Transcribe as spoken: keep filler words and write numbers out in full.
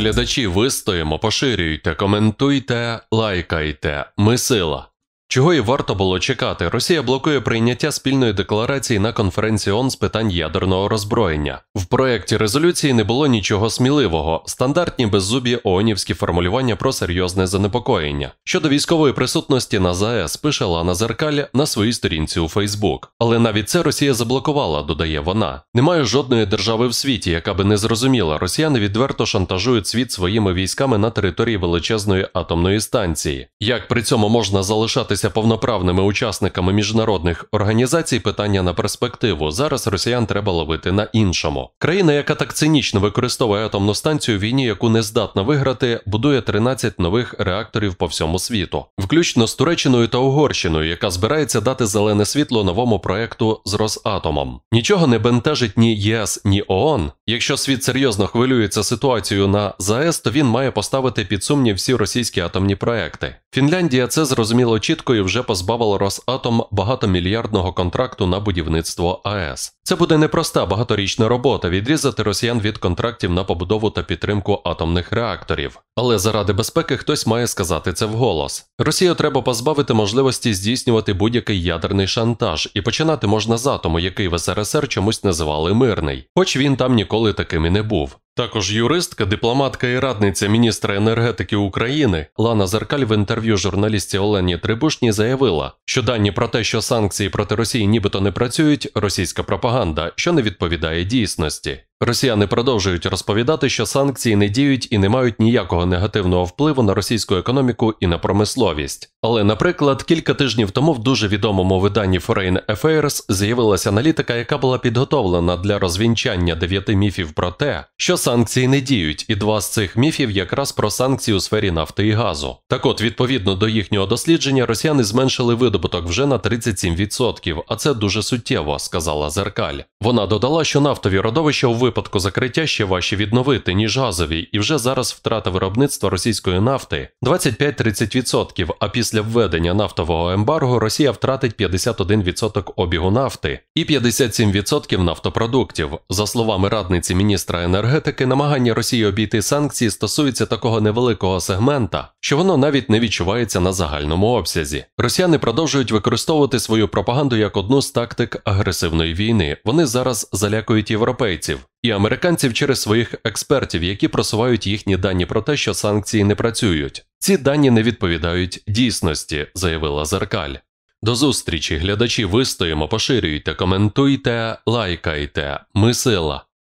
Глядачі, вистоїмо, поширюйте, коментуйте, лайкайте. Ми сила. Чого і варто було чекати, Росія блокує прийняття спільної декларації на конференції ООН з питань ядерного роззброєння. В проєкті резолюції не було нічого сміливого, стандартні беззубі ООНівські формулювання про серйозне занепокоєння. Щодо військової присутності на ЗАЕС, пише Лана Зеркаль на своїй сторінці у Фейсбук. Але навіть це Росія заблокувала, додає вона. Немає жодної держави в світі, яка би не зрозуміла, росіяни відверто шантажують світ своїми військами на території величезної атомної станції. Як при цьому можна залишатися повноправними учасниками міжнародних організацій, питання на перспективу. Зараз росіян треба ловити на іншому. Країна, яка так цинічно використовує атомну станцію в війні, яку не здатна виграти, будує тринадцять нових реакторів по всьому світу. Включно з Туреччиною та Угорщиною, яка збирається дати зелене світло новому проєкту з Росатомом. Нічого не бентежить ні ЄС, ні ООН. Якщо світ серйозно хвилюється ситуацією на ЗАЕС, то він має поставити під сумнів всі російські атомні проекти. Фінляндія це зрозуміло чітко і вже позбавила Росатом багатомільярдного контракту на будівництво АЕС. Це буде непроста багаторічна робота – відрізати росіян від контрактів на побудову та підтримку атомних реакторів. Але заради безпеки хтось має сказати це вголос. Росію треба позбавити можливості здійснювати будь-який ядерний шантаж, і починати можна з атому, який в СРСР чомусь називали мирний, хоч він там ніколи таким і не був. Також юристка, дипломатка і радниця міністра енергетики України Лана Зеркаль в інтерв'ю журналістці Олені Трибушній заявила, що дані про те, що санкції проти Росії нібито не працюють – російська пропаганда, що не відповідає дійсності. Росіяни продовжують розповідати, що санкції не діють і не мають ніякого негативного впливу на російську економіку і на промисловість. Але, наприклад, кілька тижнів тому в дуже відомому виданні Foreign Affairs з'явилася аналітика, яка була підготовлена для розвінчання дев'яти міфів про те, що санкції не діють, і два з цих міфів якраз про санкції у сфері нафти і газу. Так от, відповідно до їхнього дослідження, росіяни зменшили видобуток вже на тридцять сім відсотків, а це дуже суттєво, сказала Зеркаль. Вона додала, що нафтові родовища у випадку закриття ще важче відновити, ніж газові, і вже зараз втрата виробництва російської нафти двадцять п'ять - тридцять відсотків, а після введення нафтового ембарго Росія втратить п'ятдесят один відсоток обігу нафти і п'ятдесят сім відсотків нафтопродуктів. За словами радниці міністра енергетики, намагання Росії обійти санкції стосується такого невеликого сегмента, що воно навіть не відчувається на загальному обсязі. Росіяни продовжують використовувати свою пропаганду як одну з тактик агресивної війни. Вони зараз залякують європейців і американців через своїх експертів, які просувають їхні дані про те, що санкції не працюють. Ці дані не відповідають дійсності, заявила Зеркаль. До зустрічі, глядачі, вистоїмо, поширюйте, коментуйте, лайкайте. Ми сила.